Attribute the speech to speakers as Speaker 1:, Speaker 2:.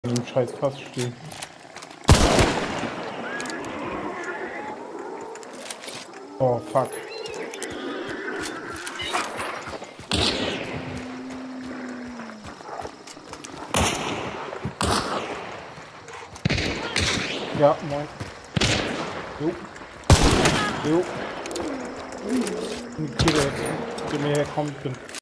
Speaker 1: in dem scheiß Fass stehen. Oh fuck. Ja, moin. Jo. Jo. Ich kriege jetzt, der mir herkommt, bin.